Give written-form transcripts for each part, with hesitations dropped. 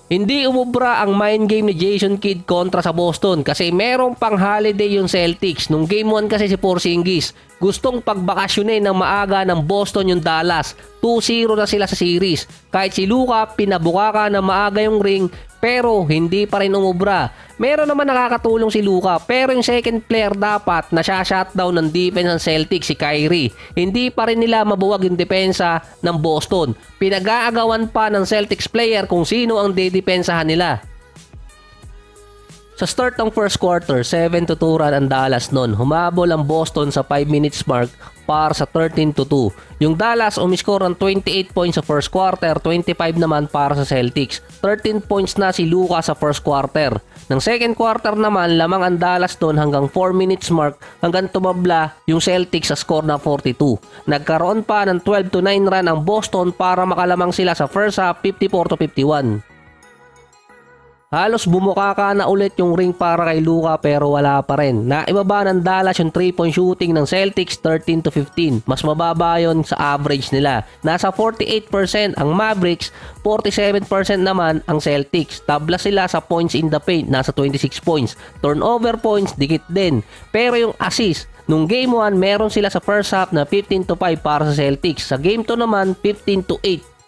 Hindi umubra ang mind game ni Jason Kidd kontra sa Boston kasi merong pang holiday yung Celtics. Nung game 1 kasi si Porzingis gustong pagbakasyonin ng maaga ng Boston yung Dallas. 2-0 na sila sa series. Kahit si Luka pinabuka na maaga yung ring pero hindi pa rin umubra. Meron naman nakakatulong si Luka pero yung second player dapat na shutdown ng defense ng Celtics si Kyrie. Hindi pa rin nila mabuwag yung depensa ng Boston. Pinag-aagawan pa ng Celtics player kung sino ang dedepensahan nila. Sa start ng first quarter, 7-2 run ang Dallas noon. Humabol ang Boston sa 5 minutes mark para sa 13-2. Yung Dallas umiscore ng 28 points sa first quarter, 25 naman para sa Celtics. 13 points na si Luka sa first quarter. Ng second quarter naman, lamang ang Dallas doon hanggang 4 minutes mark hanggang tumabla yung Celtics sa score na 42. Nagkaroon pa ng 12-9 run ang Boston para makalamang sila sa first half 54-51. Halos bumukaka na ulit yung ring para kay Luka pero wala pa rin. Naibaba ng Dallas yung 3-point shooting ng Celtics 13-15. Mas mababa yon sa average nila. Nasa 48% ang Mavericks, 47% naman ang Celtics. Tabla sila sa points in the paint, nasa 26 points. Turnover points, dikit din. Pero yung assist, nung game 1 meron sila sa first half na 15-5 para sa Celtics. Sa game 2 naman 15-8.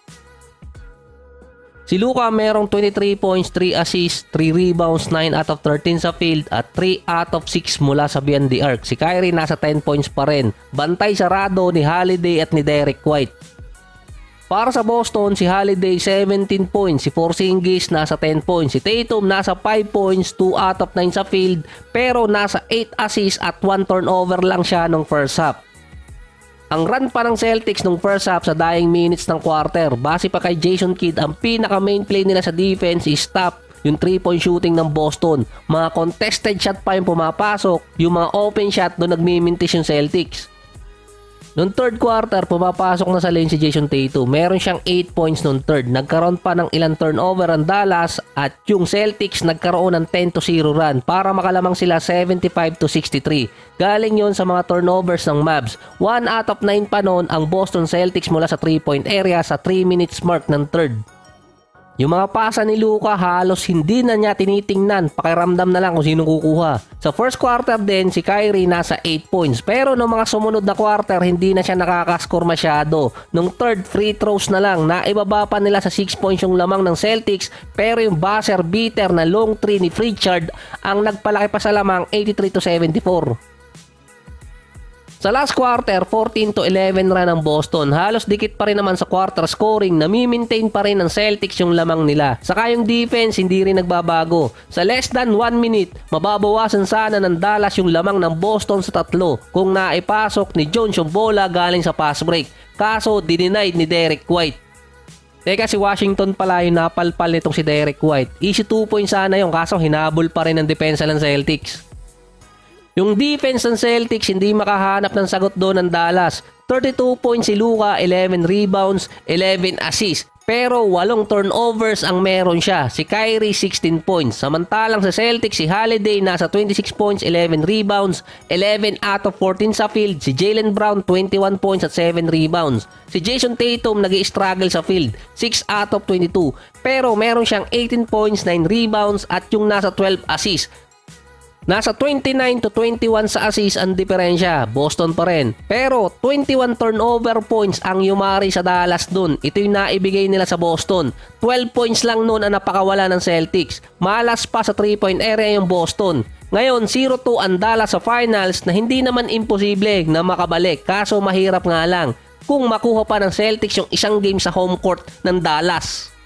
Si Luka merong 23 points, 3 assists, 3 rebounds, 9 out of 13 sa field at 3 out of 6 mula sa beyond the arc. Si Kyrie nasa 10 points pa rin. Bantay sarado ni Holiday at ni Derek White. Para sa Boston, si Holiday 17 points, si Porzingis nasa 10 points, si Tatum nasa 5 points, 2 out of 9 sa field, pero nasa 8 assists at 1 turnover lang siya nung first half. Ang run pa ng Celtics nung first half sa dying minutes ng quarter, base pa kay Jason Kidd, ang pinaka main play nila sa defense is stop yung 3-point shooting ng Boston. Mga contested shot pa yung pumapasok, yung mga open shot doon nagmimintis yung Celtics. Noong third quarter, pumapasok na sa lane si Jason Tatum. Meron siyang 8 points noong third. Nagkaroon pa ng ilang turnover ang Dallas at yung Celtics nagkaroon ng 10-0 run para makalamang sila 75-63. Galing yon sa mga turnovers ng Mavs. 1 out of 9 pa noon ang Boston Celtics mula sa 3-point area sa 3 minutes mark ng third. Yung mga pasa ni Luka halos hindi na niya tinitingnan, pakiramdam na lang kung sino kukuha. Sa first quarter din, si Kyrie nasa 8 points. Pero noong mga sumunod na quarter, hindi na siya nakakascore masyado. Nung third, free throws na lang. Naibaba pa nila sa 6 points yung lamang ng Celtics. Pero yung buzzer beater na long 3 ni Pritchard ang nagpalaki pa sa lamang 83-74. Sa last quarter, 14-11 run ang Boston. Halos dikit pa rin naman sa quarter scoring. Nami-maintain pa rin ng Celtics yung lamang nila. Saka yung defense hindi rin nagbabago. Sa less than 1 minute, mababawasan sana ng Dallas yung lamang ng Boston sa 3 kung naipasok ni Jones yung bola galing sa pass break. Kaso dinenied ni Derek White. Teka, si Washington pala yung napalpal nitong si Derek White. Easy 2 points sana yung kaso hinabol pa rin ng depensa ng Celtics. Yung defense ng Celtics hindi makahanap ng sagot doon ng Dallas. 32 points si Luka, 11 rebounds, 11 assists. Pero 8 turnovers ang meron siya. Si Kyrie 16 points. Samantalang sa Celtics, si Holiday nasa 26 points, 11 rebounds, 11 out of 14 sa field. Si Jaylen Brown 21 points at 7 rebounds. Si Jason Tatum nag-i-struggle sa field, 6 out of 22. Pero meron siyang 18 points, 9 rebounds at yung nasa 12 assists. Nasa 29-21 sa assist ang diferensya, Boston pa rin. Pero 21 turnover points ang yumari sa Dallas dun. Ito yung naibigay nila sa Boston. 12 points lang nun ang napakawala ng Celtics. Malas pa sa 3-point area yung Boston. Ngayon 0-2 ang Dallas sa finals na hindi naman imposible na makabalik. Kaso mahirap nga lang kung makuha pa ng Celtics yung isang game sa home court ng Dallas.